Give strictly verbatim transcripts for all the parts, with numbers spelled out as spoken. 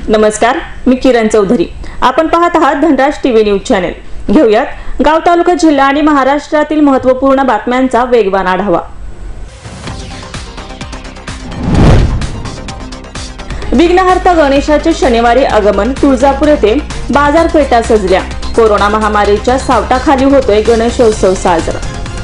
नमस्कार, मी किरण चौधरी। आपण पाहत आहात धनराज टीव्ही न्यूज चॅनल। घेऊयात गाव तालुका जिल्हा आणि महाराष्ट्रातील महत्त्वपूर्ण बातम्यांचा वेगवान आढावा। विघ्नहर्ता गणेशाचे शनिवारी आगमन। तुळजापूर येथे बाजारपेठा सजल्या। कोरोना महामारीच्या सावटाखाली होतोय गणेशोत्सव साजरा।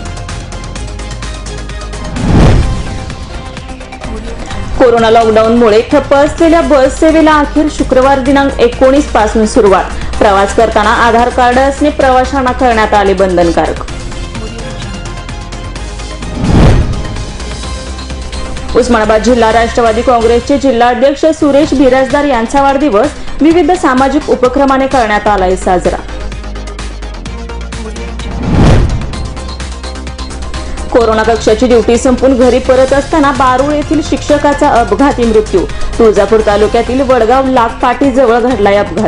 कोरोना लॉकडाऊनमुळे ठप्प असलेल्या बस सेवेला अखेर शुक्रवार दिनांक एकोणीस पासून सुरुवात। प्रवास करताना आधार कार्ड असणे प्रवाशांना करण्यात आले बंधनकारक। उस्मानाबाद जिल्हा राष्ट्रवादी काँग्रेसचे जिल्हाध्यक्ष सुरेश बिराजदार यांचा वाढदिवस विविध सामाजिक उपक्रमाने करण्यात आलाय साजरा। कोरोना कक्षाची ड्युटी संपून घरी परत असताना बारूळ येथील शिक्षकाचा अपघाती मृत्यू। तुळजापूर तालुक्यातील वडगाव लागपाटी जवळ घडलाय अपघात।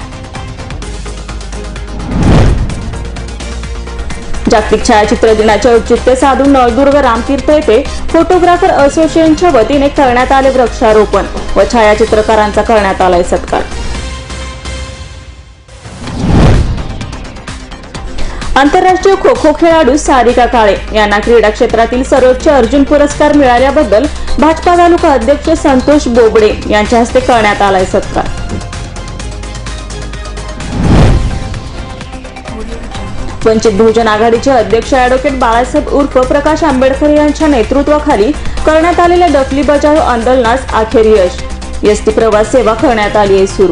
जागतिक छायाचित्र दिनाचे औचित्य साधून नळदुर्ग रामतीर्थ येथे फोटोग्राफर असोसिएशनच्या वतीने करण्यात आले वृक्षारोपण व छायाचित्रकारांचा करण्यात आलाय सत्कार। आंतरराष्ट्रीय खो खो खेळाडू सारिका काळे यांना क्रीडा क्षेत्रातील सर्वोच्च अर्जुन पुरस्कार मिळाल्याबद्दल भाजपा तालुका अध्यक्ष संतोष बोबडे यांच्या हस्ते करण्यात आलाय सत्कार। वंचित बहुजन आघाडीचे अध्यक्ष ॲडव्होकेट बाळासाहेब उर्फ प्रकाश आंबेडकर यांच्या नेतृत्वाखाली करण्यात आलेल्या डफली बजाव आंदोलनास अखेर यश। एसटी प्रवास सेवा करण्यात आली आहे सुरू।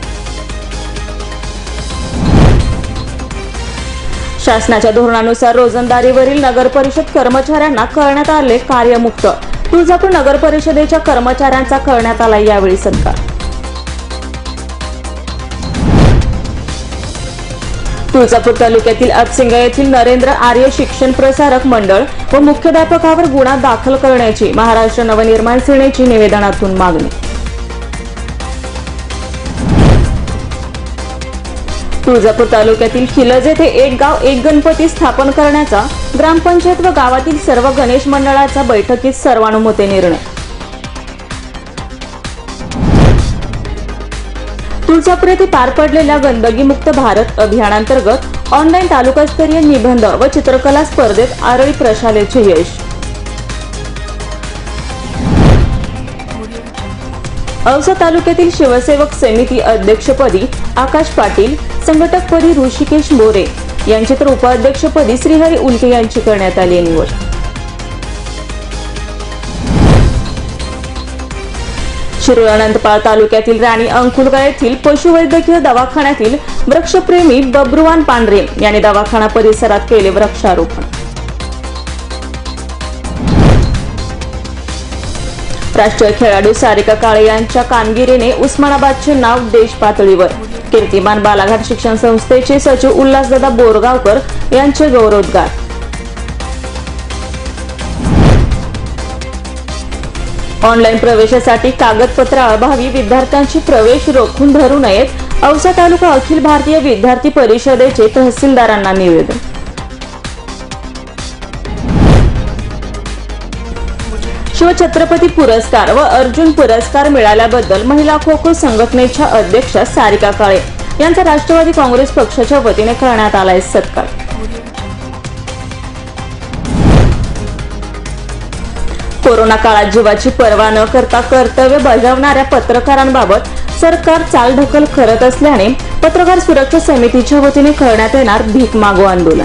शासनाच्या धोरणानुसार रोजंदारीवरील नगर परिषद कर्मचाऱ्यांना करण्यात आले कार्यमुक्त। तुळजापूर नगर परिषदेच्या कर्मचाऱ्यांचा करण्यात आला यावेळी सत्कार। तुळजापूर तालुक्यातील अपसिंगा येथील नरेंद्र आर्य शिक्षण प्रसारक मंडळ व मुख्याध्यापकावर गुन्हा दाखल करण्याची महाराष्ट्र नवनिर्माण सेनेची निवेदनातून मागणी। तुळजापूर तालुक्यातील खिलज येथे एक गाव एक गणपती स्थापन करण्याचा ग्रामपंचायत व गावातील सर्व गणेश मंडळाचा बैठकीत सर्वानुमते निर्णय। तुळजापूर येथे पार पडलेल्या गंदगी मुक्त भारत अभियानांतर्गत ऑनलाईन तालुकास्तरीय निबंध व चित्रकला स्पर्धेत आरळी प्रशालेचे यश। औसा तालुक्यातील शिवसेवक समिती अध्यक्षपदी आकाश पाटील, संघटकपदी ऋषिकेश मोरे यांची तर उपाध्यक्षपदी श्रीहरी उल्के यांची करण्यात आली निवड। शिरूर अनंतपाळ तालुक्यातील राणी अंकुलगा येथील पशुवैद्यकीय दवाखान्यातील वृक्षप्रेमी बब्रुवान पांढरे यांनी दवाखाना परिसरात केले वृक्षारोपण। राष्ट्रीय खेळाडू सारिका काळे यांच्या कामगिरीने उस्मानाबादचे नाव देश पातळीवर। कीर्तिमान बालाघाट शिक्षण संस्थेचे सचिव उल्हासदादा बोरगावकर यांचे गौरवोद्गार। ऑनलाईन प्रवेशासाठी कागदपत्र अभावी विद्यार्थ्यांची प्रवेश रोखून धरू नयेत। औसा तालुका अखिल भारतीय विद्यार्थी परिषदेचे तहसीलदारांना निवेदन। शिवछत्रपती पुरस्कार व अर्जुन पुरस्कार मिळाल्याबद्दल महिला खो खो संघटनेच्या अध्यक्षा सारिका काळे यांचा राष्ट्रवादी काँग्रेस पक्षाच्या वतीने करण्यात आलाय सत्कार। कोरोना काळात जीवाची पर्वा न करता कर्तव्य बजावणाऱ्या पत्रकारांबाबत सरकार चालढकल करत असल्याने पत्रकार सुरक्षा समितीच्या वतीने करण्यात येणार भीक मागो आंदोलन।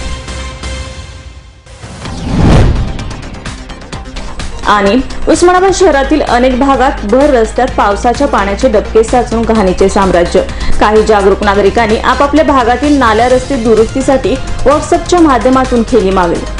आणि उस्मानाबाद शहरातील अनेक भागात भर रस्त्यात पावसाच्या पाण्याचे डबके साचून घाणीचे साम्राज्य। काही जागरूक नागरिकांनी आपापल्या भागातील नाल्या रस्ते दुरुस्तीसाठी व्हॉट्सअपच्या माध्यमातून केली मागणी।